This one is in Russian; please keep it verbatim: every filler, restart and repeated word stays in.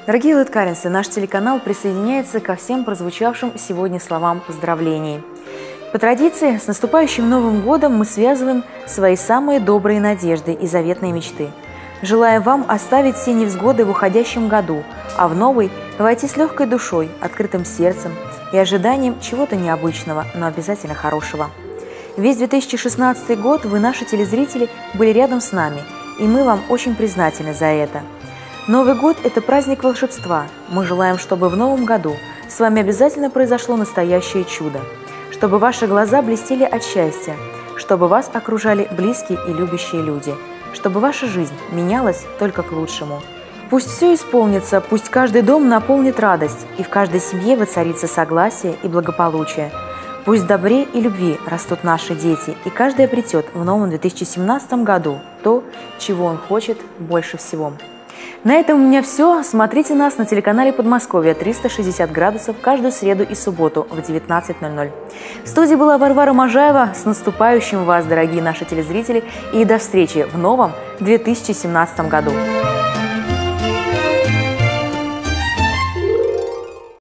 Дорогие лыткаринцы, наш телеканал присоединяется ко всем прозвучавшим сегодня словам поздравлений. По традиции, с наступающим Новым годом мы связываем свои самые добрые надежды и заветные мечты. Желаем вам оставить все невзгоды в уходящем году, а в новый войти с легкой душой, открытым сердцем и ожиданием чего-то необычного, но обязательно хорошего. Весь две тысячи шестнадцатый год вы, наши телезрители, были рядом с нами, и мы вам очень признательны за это. Новый год – это праздник волшебства. Мы желаем, чтобы в новом году с вами обязательно произошло настоящее чудо, чтобы ваши глаза блестели от счастья, чтобы вас окружали близкие и любящие люди, чтобы ваша жизнь менялась только к лучшему. Пусть все исполнится, пусть каждый дом наполнит радость, и в каждой семье воцарится согласие и благополучие. Пусть в добре и любви растут наши дети, и каждый обретет в новом две тысячи семнадцатом году то, чего он хочет больше всего. На этом у меня все. Смотрите нас на телеканале Подмосковья триста шестьдесят градусов каждую среду и субботу в девятнадцать ноль ноль. В студии была Варвара Можаева. С наступающим вас, дорогие наши телезрители, и до встречи в новом две тысячи семнадцатом году.